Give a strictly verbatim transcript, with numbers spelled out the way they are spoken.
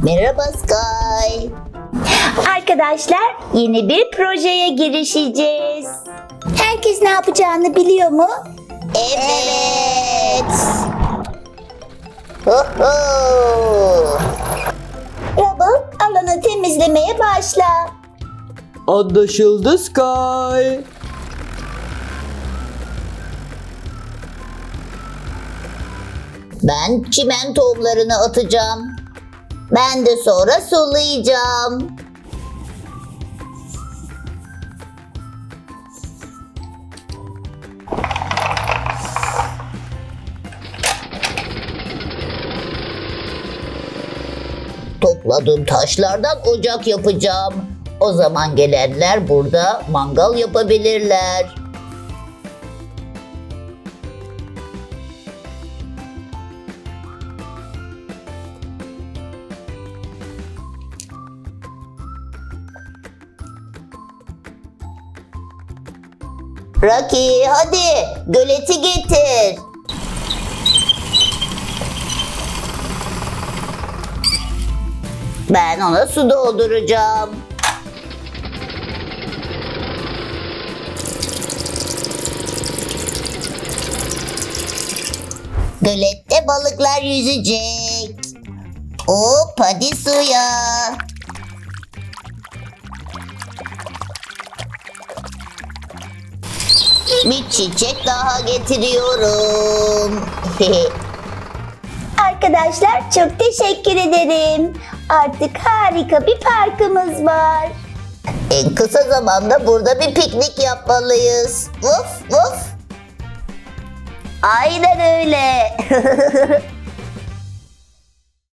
Merhaba Sky. Arkadaşlar, yeni bir projeye girişeceğiz. Herkes ne yapacağını biliyor mu? Evet. Oho. Rubble, alanı temizlemeye başla. Anlaşıldı Sky. Ben çimen tohumlarını atacağım. Ben de sonra sulayacağım. Topladığım taşlardan ocak yapacağım. O zaman gelenler burada mangal yapabilirler. Rocky, hadi göleti getir. Ben ona su dolduracağım. Gölette balıklar yüzecek. Hop, hadi suya. Bir çiçek daha getiriyorum. Arkadaşlar, çok teşekkür ederim. Artık harika bir parkımız var. En kısa zamanda burada bir piknik yapmalıyız. Vuf vuf. Aynen öyle.